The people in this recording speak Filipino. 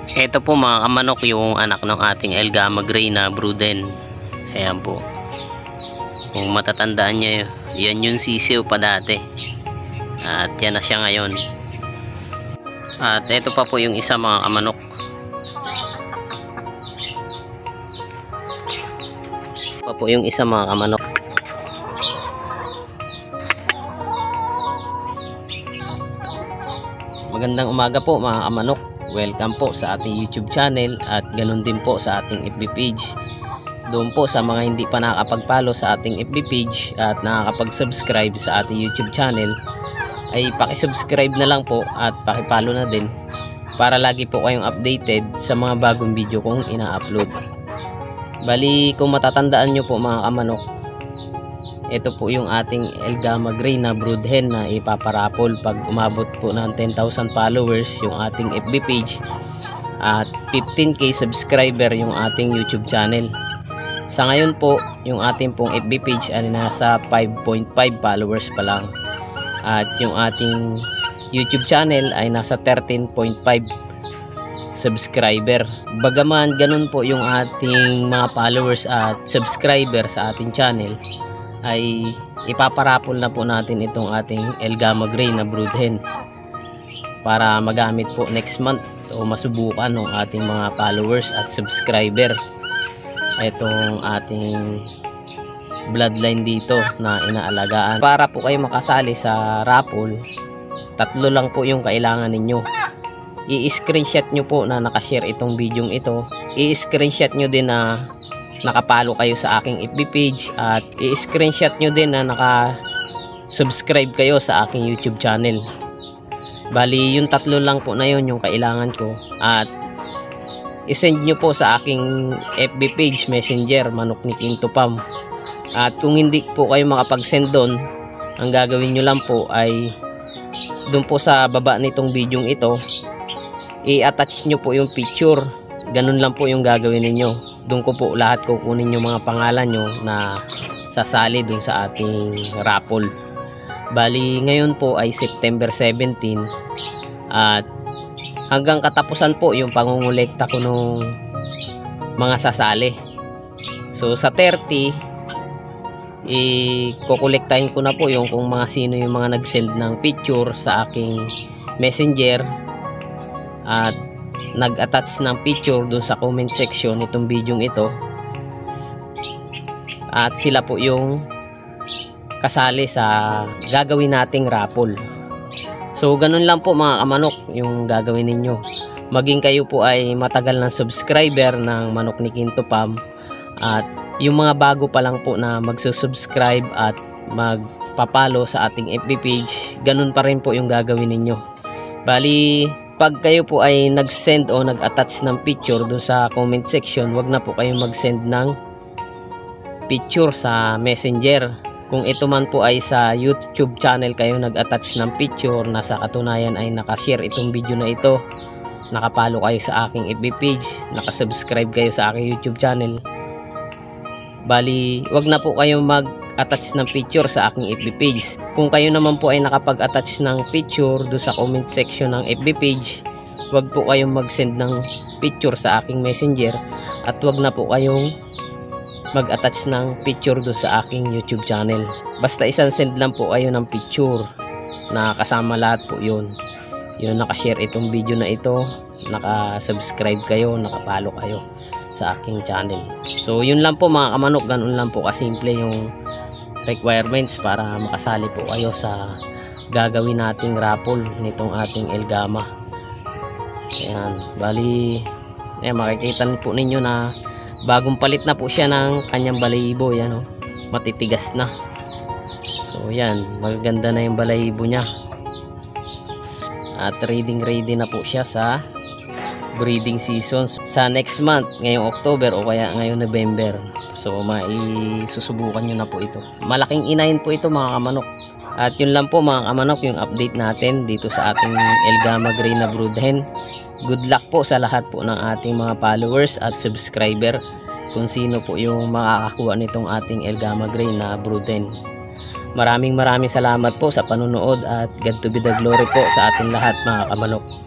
Ito po mga kamanok yung anak ng ating El Gama Gray na broodhen. Ayan po. Kung matatandaan nyo, yan yung sisiw pa dati. At yan na siya ngayon. At ito pa po yung isa mga kamanok. Pa po yung isa mga kamanok. Magandang umaga po mga kamanok. Welcome po sa ating YouTube channel at ganun din po sa ating FB page. Doon po sa mga hindi pa nakakapag-follow sa ating FB page at nakakapag-subscribe sa ating YouTube channel ay paki-subscribe na lang po at paki-follow na din para lagi po kayong updated sa mga bagong video kong ina-upload. Bali kung matatandaan nyo po mga kamanok, ito po yung ating El Gama Gray na broodhen na ipaparapol pag umabot po ng 10,000 followers yung ating FB page at 15k subscriber yung ating YouTube channel. Sa ngayon po, yung ating pong FB page ay nasa 5.5 followers pa lang. At yung ating YouTube channel ay nasa 13.5 subscriber. Bagaman ganun po yung ating mga followers at subscriber sa ating channel, ay ipaparapol na po natin itong ating El Gama Gray na broodhen para magamit po next month o masubukan ng ating mga followers at subscriber itong ating bloodline dito na inaalagaan. Para po kayo makasali sa raffle, 3 lang po yung kailangan ninyo. I-screenshot nyo po na nakashare itong video ito. I-screenshot nyo din na nakapalo kayo sa aking FB page at i-screenshot nyo din na naka-subscribe kayo sa aking YouTube channel. Bali yung 3 lang po na yun yung kailangan ko at i-send nyo po sa aking FB page messenger Manok ni Kinto Pam. At kung hindi po kayo makapag-send doon, ang gagawin nyo lang po ay doon po sa baba nitong video ito, i-attach nyo po yung picture. Ganun lang po yung gagawin ninyo. Doon ko po lahat kukunin yung mga pangalan nyo na sasali dun sa ating raffle. Bali ngayon po ay September 17 at hanggang katapusan po yung pangungulekta ko nung mga sasali. So sa 30 i-kukolektahin ko na po yung kung mga sino yung mga nag-send ng picture sa aking messenger at nag-attach ng picture doon sa comment section itong video ito, at sila po yung kasali sa gagawin nating raffle. So ganun lang po mga kamanok yung gagawin ninyo. Maging kayo po ay matagal ng subscriber ng Manok ni Kinto Pam at yung mga bago pa lang po na magsusubscribe at magpapalo sa ating FB page, ganun pa rin po yung gagawin ninyo. Bali pag kayo po ay nag-send o nag-attach ng picture doon sa comment section, wag na po kayong mag-send ng picture sa messenger. Kung ito man po ay sa YouTube channel kayo nag-attach ng picture na sa katunayan ay nakashare itong video na ito, nakapalo kayo sa aking FB page, nakasubscribe kayo sa aking YouTube channel, bali wag na po kayong mag-attach ng picture sa aking FB page. Kung kayo naman po ay nakapag-attach ng picture do sa comment section ng FB page, wag po kayong mag-send ng picture sa aking messenger at wag na po kayong mag-attach ng picture do sa aking YouTube channel. Basta isang send lang po kayo ng picture na kasama lahat po yun. Yun, nakashare itong video na ito, nakasubscribe kayo, nakapalo kayo sa aking channel. So yun lang po mga kamanok, ganun lang po kasimple yung requirements para makasali po kayo sa gagawin nating raffle nitong ating El Gama. Ayan, bali ayan, makikita po ninyo na bagong palit na po siya ng kanyang balahibo. Yan, oh, matitigas na. So yan, magaganda na yung balahibo niya at ready na po siya sa breeding seasons sa next month, ngayong October o kaya ngayong November. So maisusubukan nyo na po ito. Malaking inahin po ito mga kamanok. At yun lang po mga kamanok yung update natin dito sa ating El Gama Gray na broodhen. Good luck po sa lahat po ng ating mga followers at subscriber kung sino po yung makakakuha nitong ating El Gama Gray na broodhen. Maraming salamat po sa panunood at God to be the glory po sa ating lahat mga kamanok.